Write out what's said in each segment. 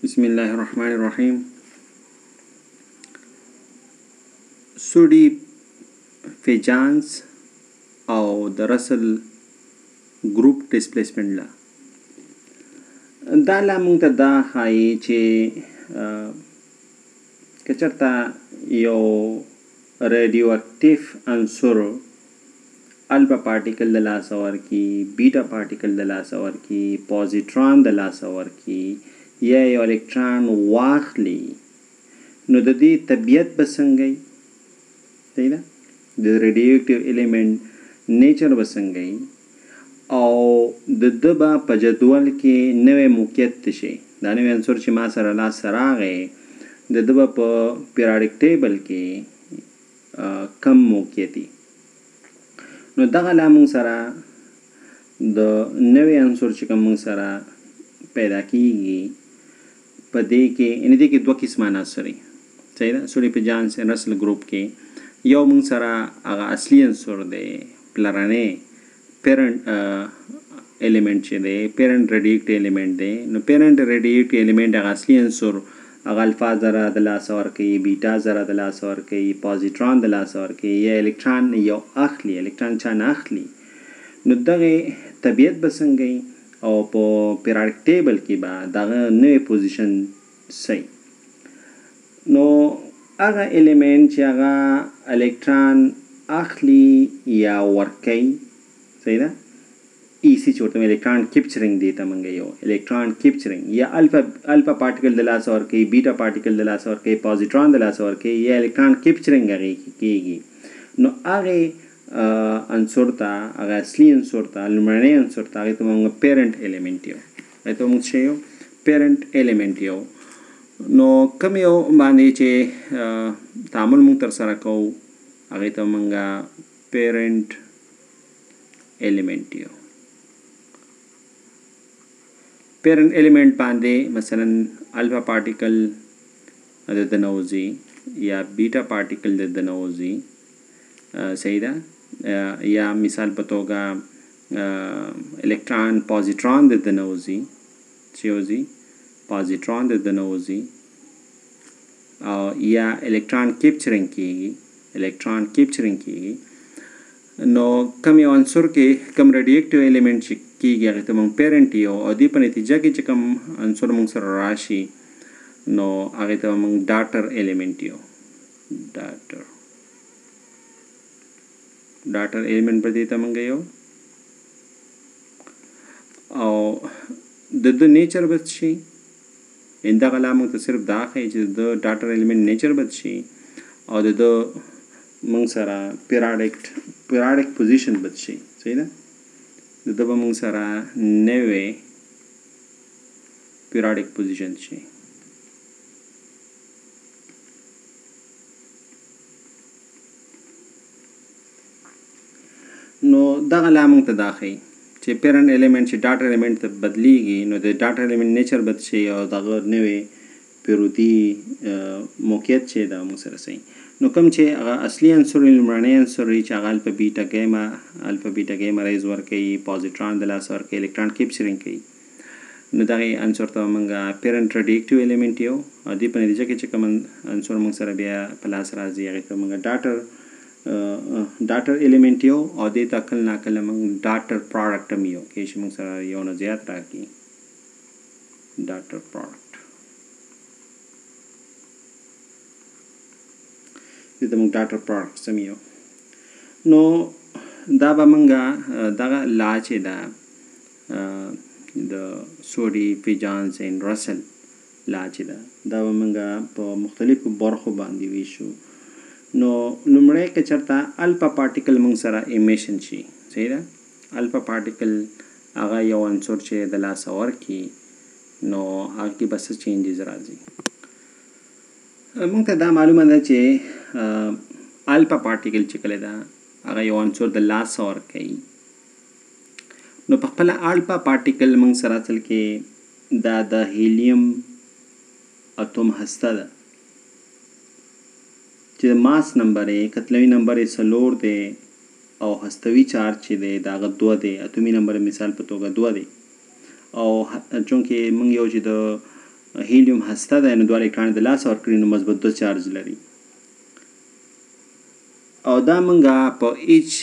بسم الله الرحمن الرحیم. سوډي فیجانس او د رسل ګروپ ډیسپلیسمنټ لا دا لا مونږ ته دا ښایي چې که چېرته یو ریډیو اکټیو عنصر الفا پارټیکل د لاسه ورکړي، بیټا پارټیکل د لاسه ورکړي، پوزیټران د لاسه ورکړي یا یو الکترون واخلي، نو د دې طبیعت به څنګه وي؟ صحیح ده؟ د ریډیو اکټیو ایلیمنټ نیچر به څنګه وي او د ده به په جدول کې نوی موقعیت څه شي؟ دا نوی عنصر چې ما سره لاسته راغی د ده به په پیراډیک ټیبل کې کم موقعیت وي. نو دغه لا موږ سره د نوی عنصر چې کوم موږ سره پیدا کیږي په دې کې یعنې دې کې دوه قسمه عناصر وي. صحیح ده؟ سوډي فیجانس رسل ګروپ کې یو موږ سره هغه اصلي عنصر دی، پلرنی پیرنټ ایلیمنټ چې دی، پیرنټ ریډیوکټیو ایلیمنټ دی. نو پیرنټ ریډیوکټیو ایلیمنټ هغه اصلي عنصر هغه الفا ذره د لاسه ورکوي، بیټا ذره د لاسه ورکوي، پوزیټران د لاسه ورکوي یا الکترون یو اخلي، الکترون چا نه اخلي. نو دغې طبیعت به څنګه وي او په پیراډیک ټیبل کې به دغه نوی پوزیشن څه وي؟ نو هغه ایلیمنټ چې هغه الکترون اخلي یا ورکوي، صحیح ده؟ ای سی چې ورته الکترون کیپچرینګ دی ته موږ یو الکترون کیپچرینګ یا الفا پارټیکل د لاسه ورکوي، بیټا پارټیکل د لاسه ورکوي، پوزیټران د لاسه ورکوي یا الکترون کیپچرینګ هغې کېږي. نو هغې عنصر ته، هغه اصلي عنصر ته، لومړنی عنصر ته، هغې ته موږ پیرنټ ایلیمنټ یو، هغې ته موږ څه یو؟ پیرنټ ایلیمنټ یو. نو کوم یو باندې چې تعامل موږ ترسره کوو هغې ته موږ پیرنټ ایلیمنټ یو. پیرنټ ایلیمنټ باندې مثلا الفا پارټیکل د دننه وځي یا بیټا پارټیکل د دننه وځي، صحیح ده؟ یا مثال په توګه الکترون پوزیټران د دننه وځي، چې وځي پوزیټران د دننه وځي او یا الکترون کیپچرینګ کېږي، الکترون کیپچرینګ کېږي. نو کوم یو عنصر کې کوم ریډیوکټیو ایلیمنټ چې کېږي هغې ته موږ پیرنټ یو او دې په نتیجه کې چې کوم عنصر موږ سره راشي نو هغې ته موږ ډاټر ایلیمنټ یو. ډاټر ایلیمنټ په دې ته موږ یو او د ده نیچر به څه شي؟ دغه لا موږ ته صرف دا ښایي چې د ډاټر ایلیمنټ نیچر به څه شي او د ده موږ سره پیراډیک پوزیشن به څه شي. صحیح ده؟ د ده به موږ سره نوی پیراډیک پوزیشن شي. نو دغه لا موږ ته دا ښایي چې پیرنټ ایلیمنټ چې ډاټر ایلیمنټ ته بدلیږي نو د ډاټر ایلیمنټ نیچر به څه شي او دغه نوی پیرودي موقعیت چې دا موږ سره څه. نو کوم چې هغه اصلي عنصر وي، لومړنی عنصر وي چې هغه الفا بیټا ګیما ریز ورکوي، پوزیټران د لاسه ورکوي، الکترون کیپچرینګ کوي. نو دغې عنصر ته موږ پیرنټ ریډیوکټیو ایلیمنټ یو او دې په نتیجه کې چې کوم عنصر موږ سره بیا په لاس راځي هغې ته موږ ډاټر ایلیمنټ یو او دې ته کله ناکله موږ ډاټر پراډکټ هم یو کېدای شي موږ سره یو نه زیات راکړي، ډاټر پراډکټ دې ته موږ ډاټر پراډکټس هم یو. نو دا به موږ دغه لا چې ده د سوډي فیجانس اینډ رسل لا چې ده دا به موږ په مختلفو برخو باندې ویشو. نو لومړی که چېرته الفا پارټیکل موږ سره امیشن شي، صحیح ده؟ الفا پارټیکل هغه یو عنصر چې د لاسه ورکړي نو هغه کې به څه چینجز راځي؟ موږ ته دا معلومه ده چې الفا پارټیکل چې کله ده هغه یو عنصر د لاسه ورکوي. نو په خپله الفا پارټیکل موږ سره اصل کې دا د هیلیم اتوم هسته ده چې ماس نمبر یې کتلوي نمبر یې 4 دی او هستوي چارج چې دی د هغه 2 دی، اتومي نمبر مثال په توګه 2 دی او چونکې موږ یو چې د هیلیوم هسته ده نو 2 الکترون د لاسه ورکړي نو مثبت 2 چارج لري او دا منګه په ایچ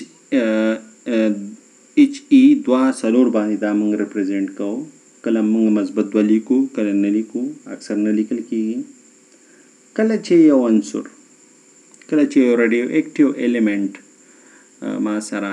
ای 2 څلور باندې دا منګ ریپرزینټ کوو کله موږ مثبت 2 لیکو کله نه لیکو اکثر نه لیکل کیږي کله چې یو عنصر کله چې یو ریډیو اکټیو ایلیمنٹ ما سره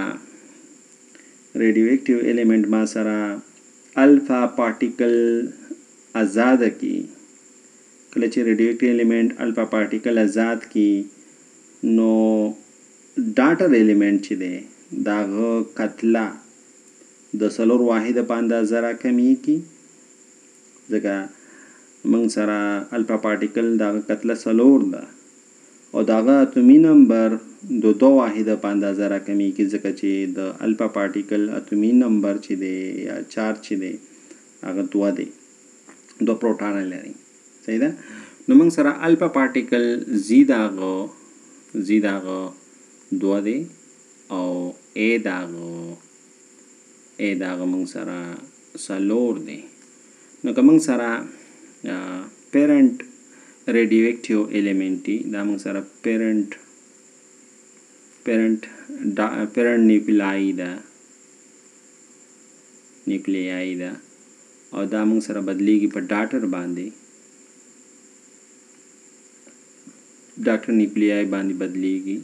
الفا پارټیکل آزاد کی کله چې ریډیو اکټیو ایلیمنٹ الفا پارټیکل آزاد کی نو ډاټر ایلیمنٹ چې دی داغه کتله د څلور واحده په اندازه راکمیږي ځکه موږ سره الفا پارټیکل داغه کتله څلور ده او داغه اتومي نمبر د 2 واحده په اندازه راکمیږي ځکه چې د الفا پارټیکل اتومي نمبر چې دی یا چارج چې دی هغه 2 دی 2 پروټون لري صحیح ده نو موږ سره الفا پارټیکل زی داغه 2 دی او ا داغه موږ سره څلور دی نو که موږ سره پیرنٹ ریډیو اکټیو ایلیمنٹ دی دا موږ سره پیرنٹ نیوکلیای ده او دا موږ سره بدلیږي په ډاټر باندې ډاټر نیوکلیای باندې بدلیږي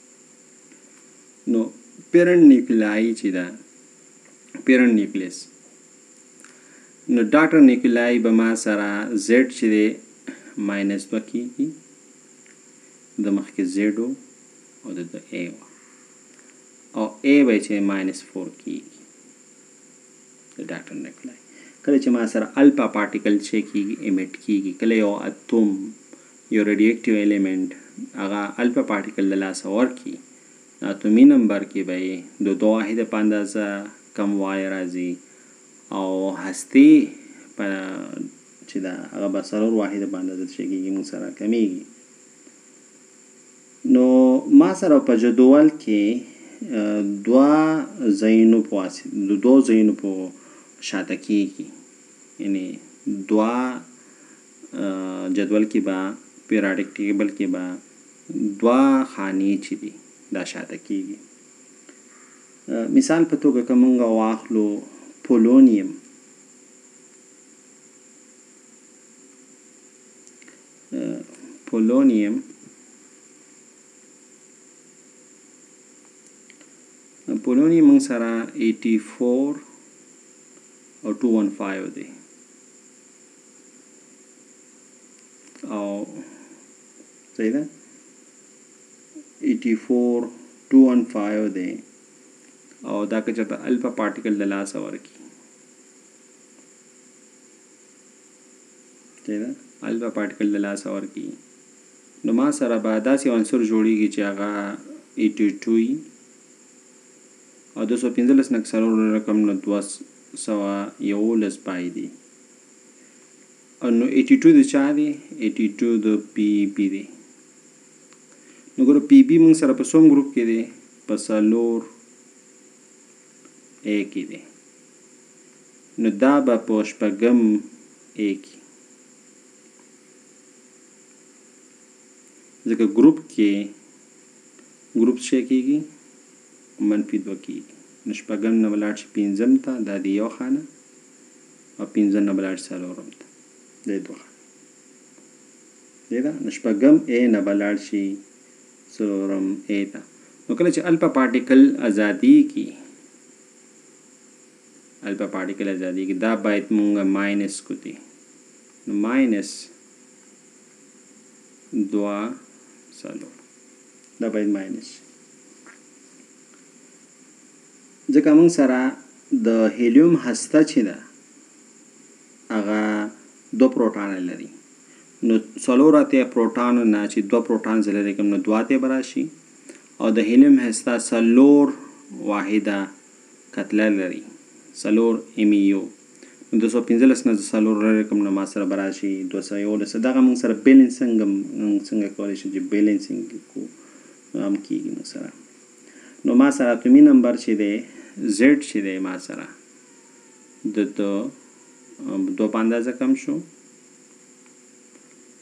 نو پیرنٹ نیوکلیای چې ده پیرنٹ نیوکلیس نو ډاټر نیوکلیای به ما سره زیډ چې دی ماینس 2 کیږي د مخکې زیډ او د ا او ا به چې ماینس 4 کیږي د ډاټر نیوکلیای کله چې ما سره الفا پارټیکل چې کیږي ایمیټ کیږي کله یو اتوم یو ریډیو اکټیو ایلیمنٹ هغه الفا پارټیکل د لاسه ورکړي اتومي نمبر کې به د 2 واحده په اندازه کم وای راځي او هستي چې دا هغه به څلور واحده په اندازه چې کېږي موږ سره کمیږي نو ما سره په جدول کې 2 ځایونو په واسطه د 2 ځایونو په شاته کېږي یعنی 2 جدول کې به پیریاډیک ټیبل کې به 2 خانې چې دي دا شاته کېږي مثال په توګه که موږ واخلو پولونیم موږ سره 84 او 215 دی او صحیح ده 84 215 دی او دا که چېرته الفا پارټیکل د لاسه ورکړي صحیح ده الفا پارټیکل د لاسه ورکړي نو ما سره به داسې عنصر جوړیږي چې هغه 82 وي او 215 نه څلور رقم نه 211 پای دی او نو 82 د چا دی 82 د پی بی دی نو ګوره پی بی موږ سره په څوم ګروپ کې دی په څلور ا کې دی نو دا به په شپږم ا کې ځکه ګروپ څه کېږي منفي 2 کېږي نو شپږم نه به لاړ شي پنځم ته دا د یو خانه او پنځم نه به لاړ شي څلورم ته د 2 خانه دی ده نو شپږم ا نه به لاړ شي څلورم ا ته نو کله چې الفا پارټیکل ازادي کی دا باید مونږ ماینس کو دي نو ماینس 2 څلور دا باید ماینس ځکه موږ سره د هیلیوم هسته چې ده هغه 2 پروټون لري نو څلور اتیا پروټون نه چې 2 پروټون لري کوم نو 2 اتیا براشي او د هیلیوم هسته څلور واحده کتله لري څلور امیو 215 نه څلور رقم نه ما سره براشي 211 دغه موږ سره بیلنسنګ څنګه کولی شو چې بیلنسنګ کو هم کیږي موږ سره نو ما سره اتومي نمبر چې دی زیډ چې دی ما سره د 2 په اندازه کم شو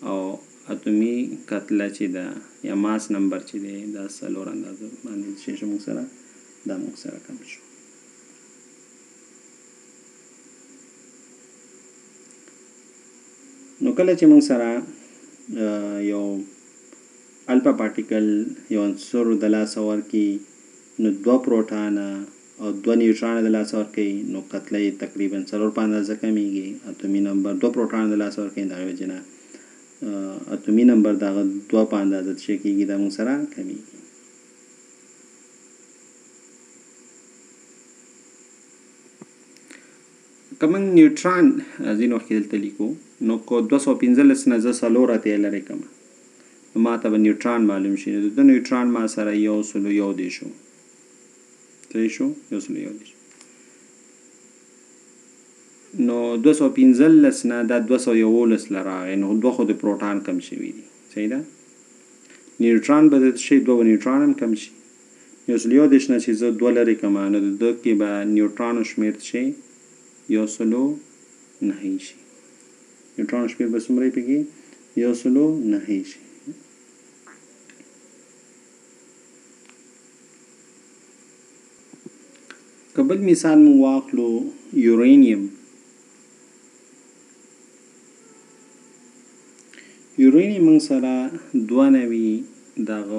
او اتومي کتله چې ده یا ماس نمبر چې دی دا څلور اندازه باندې چې موږ سره دا موږ سره کم شو. نو کله چې موږ سره یو الفا پارټیکل یو عنصر د لاسه ورکړي نو 2 پروټانه او 2 نیوټرانه د لاسه ورکړي نو کتله یې تقریبا 4 په اندازه کمیږي. اتومي نمبر 2 پروټانه د لاسه ورکړي د هغې وجې نه اتومي نمبر د هغه 2 په اندازه څه کېږي دا موږ سره کمیږي. که موږ نیوټران ځینې وخت کې دلته لیکو نو که 215 نه زه 4 اتیا لرې کړم نو ما ته به نیوټران معلوم شي. نو د نیوټران ما سره 101 شو. صحیح شو 101. نو 215 نه دا 211 له راغی نو 2 خو د پروټان کم شوي دي. صحیح ده. نیوټران به د شي 2 نیوټران هم کم شي. 111 نه چې زه 2 لرې کړم نو د ده کې به نیوټرانو شمېر شي 109 شي. نیوټرانو شمېر به څومره پکې 109 شي. که بل مثال مو واخلو یورانیم. یورانیم موږ سره 92 دغه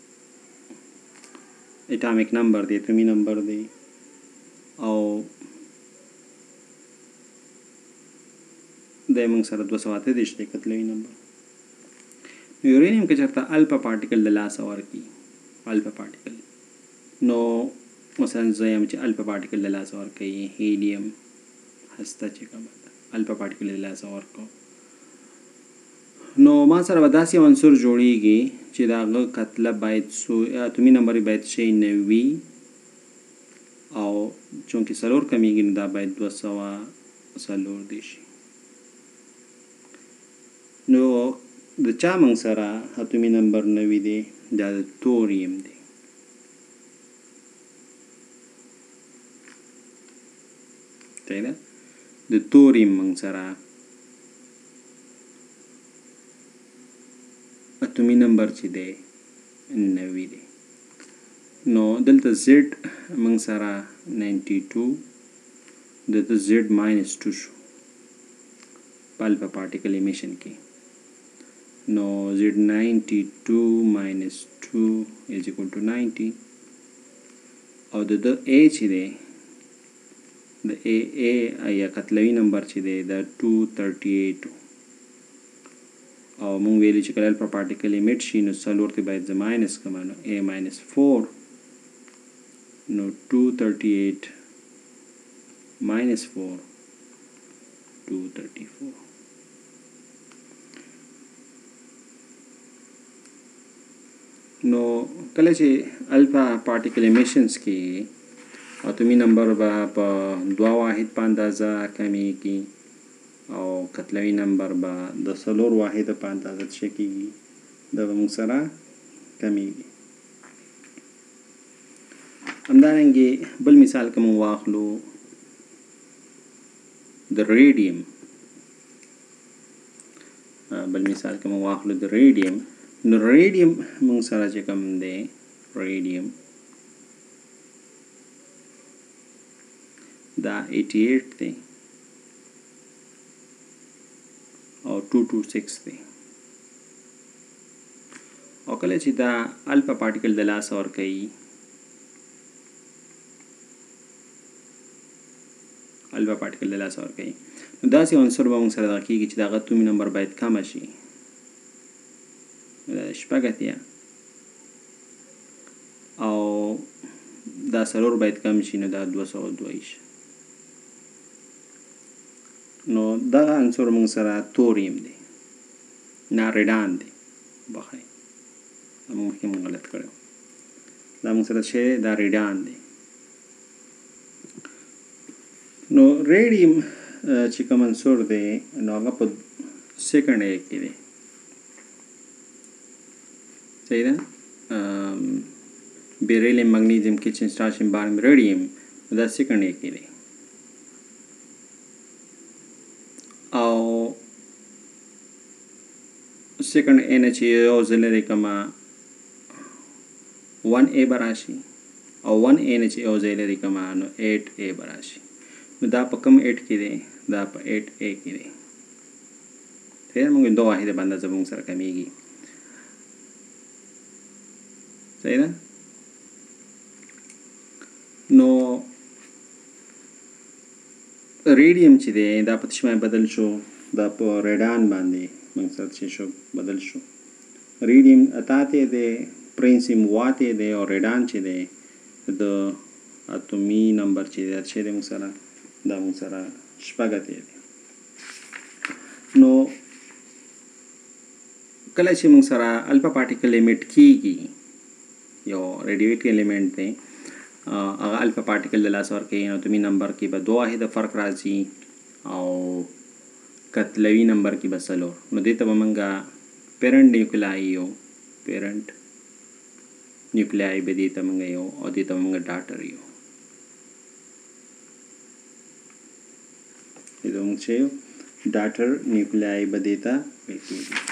اټامیک نمبر دی اتومي نمبر دی او د موږ سره 238 دی کتلوي نمبر. یورانیم که چېرته الفا پارټیکل د لاسه ورکړي الفا پارټیکل نو مثلا زه یم چې الفا پارټیکل د لاسه ورکوي هیلیم هسته چې کومه ده الفا پارټیکل د لاسه ورکو نو ما سره به داسې یو عنصر جوړیږي چې د هغه کتله باید اتومي نمبر یې باید شي 90 او چونکې 4 کمیږي نو دا باید 204 دی شي. نو د چا موږ سره اتومي نمبر 90 دی دا د توریم دی. صحیح ده. د توریم موږ سره اتومي نمبر چې دی 90 دی. نو دلته زد موږ سره 92 دلته زد -2 شو په الفا پارټیکل امیشن کې. نو زد 92 -2 is equal to 90 او د A چې دی د A یا کتلوي نمبر چې دی د 238 او مونږ ویلي چې کله الفا پارټیکل امیټ شي نو 4 ته باید زه ماینس کړم نو A -4 نو 238 -4 234. نو کله چې الفا پارټیکل امیشنز کې اتومي نمبر به په 2 واحد په اندازه کمیږي او کتلوي نمبر به د 4 واحد په اندازه څه کېږي دا به موږ سره کمیږي. همدارنګې بل مثال که موږ واخلو د ریډیم. بل مثال که موږ واخلو د ریډیم نو ریډیم موږ سره چې کوم دی ریډیم دا 88 دی او 226 دی. او کله چې دا الفا پارټیکل د لاسه ورکوي الفا پارټیکل د لاسه ورکوي نو داسې عنصر به موږ سره دغه کېږي چې د هغه اتومي نمبر باید کمه شي شپږ اتیا او دا 4 باید کم شي نو دا 202 شي. نو دغه عنصر موږ سره توریم دی نه ریډان دی بخای ممکن غلط کړو دا موږ سره شی دا ریډان دی. نو ریډیم چې کوم عنصر دی نو هغه په سیکنډ کې دی. صحیح ده. بیریلیم مګنیزیم کچن سټارچ باریم ریډیم دا سیکنډ کې دی او second NH auxiliary kama 1A barashi or 1 NH auxiliary kama no 8A barashi no dapa kam 8 kide dapa 8A kide फिर मग दो वाहिद बंदा जबूंग सर कमीगी सही ना no radium चिदे दाप तिशमाय बदल शो दाप रेडान बांधे मग सर चिशो बदल शो रेडियम अताते दे प्रिंसिम वाते दे और रेडान चिदे द अतुमी नंबर चिदे अच्छे दे मग सरा शपगते दे नो कल से मग सरा अल्फा पार्टिकल एमिट की यो रेडियोएक्टिव एलिमेंट थे अगर अल्फा पार्टिकल दला सर के ना तुम्ही नंबर की बदो आहे द फर्क राजी और कतलवी नंबर की बसलो नो देता मंगा पेरेंट न्यूक्लियाई बेदेता मंगा यो और देता मंगा डाटर यो इधर मुझे डाटर न्यूक्लियाई बेदेता बेटी